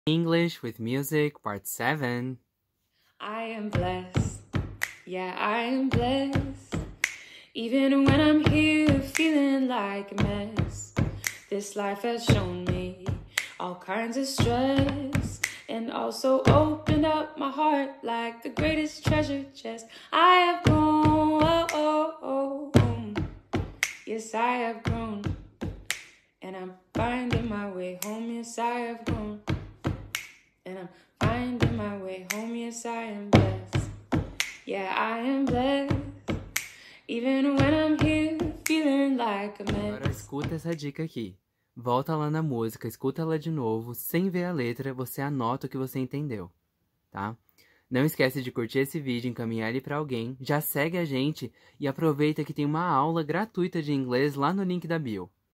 English with Music, Part 7. I am blessed, yeah, I am blessed. Even when I'm here feeling like a mess, this life has shown me all kinds of stress, and also opened up my heart like the greatest treasure chest. I have grown, yes, I have grown, and I'm finding my way home. Yes, I have grown, and I'm finding my way home. Yes, I am blessed, yeah, I am blessed. Even when I'm here feeling like a mess. Agora escuta essa dica aqui. Volta lá na música, escuta ela de novo, sem ver a letra, você anota o que você entendeu, tá? Não esquece de curtir esse vídeo, encaminhar ele pra alguém, já segue a gente e aproveita que tem uma aula gratuita de inglês lá no link da bio.